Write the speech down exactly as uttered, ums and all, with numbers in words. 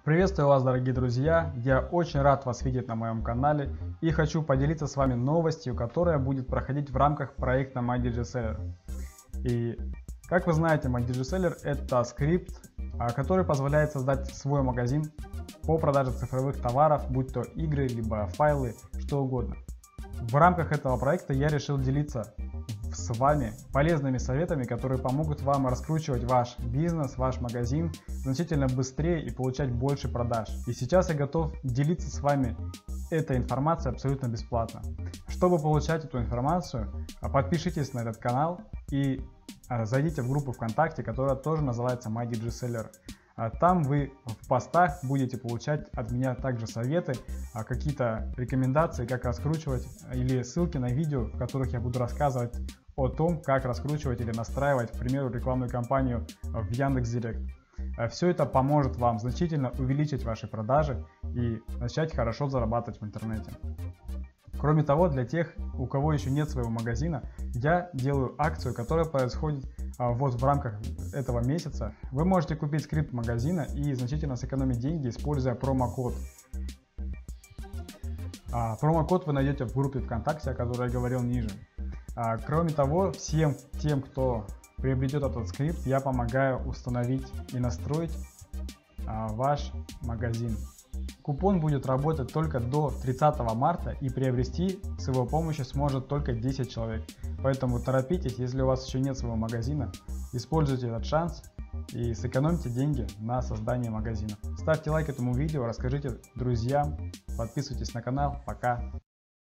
Приветствую вас, дорогие друзья! Я очень рад вас видеть на моем канале и хочу поделиться с вами новостью, которая будет проходить в рамках проекта MyDigiSeller. И как вы знаете, MyDigiSeller — это скрипт, который позволяет создать свой магазин по продаже цифровых товаров, будь то игры, либо файлы, что угодно. В рамках этого проекта я решил делиться с вами полезными советами, которые помогут вам раскручивать ваш бизнес, ваш магазин значительно быстрее и получать больше продаж. И сейчас я готов делиться с вами этой информацией абсолютно бесплатно. Чтобы получать эту информацию, подпишитесь на этот канал и зайдите в группу ВКонтакте, которая тоже называется MyDigiSeller. Там вы в постах будете получать от меня также советы, какие-то рекомендации, как раскручивать, или ссылки на видео, в которых я буду рассказывать о том, как раскручивать или настраивать, к примеру, рекламную кампанию в Яндекс.Директ. Все это поможет вам значительно увеличить ваши продажи и начать хорошо зарабатывать в интернете. Кроме того, для тех, у кого еще нет своего магазина, я делаю акцию, которая происходит вот в рамках этого месяца. Вы можете купить скрипт магазина и значительно сэкономить деньги, используя промокод. Промокод вы найдете в группе ВКонтакте, о которой я говорил ниже. Кроме того, всем тем, кто приобретет этот скрипт, я помогаю установить и настроить ваш магазин. Купон будет работать только до тридцатого марта, и приобрести с его помощью сможет только десять человек. Поэтому торопитесь, если у вас еще нет своего магазина, используйте этот шанс и сэкономьте деньги на создании магазина. Ставьте лайк этому видео, расскажите друзьям, подписывайтесь на канал. Пока!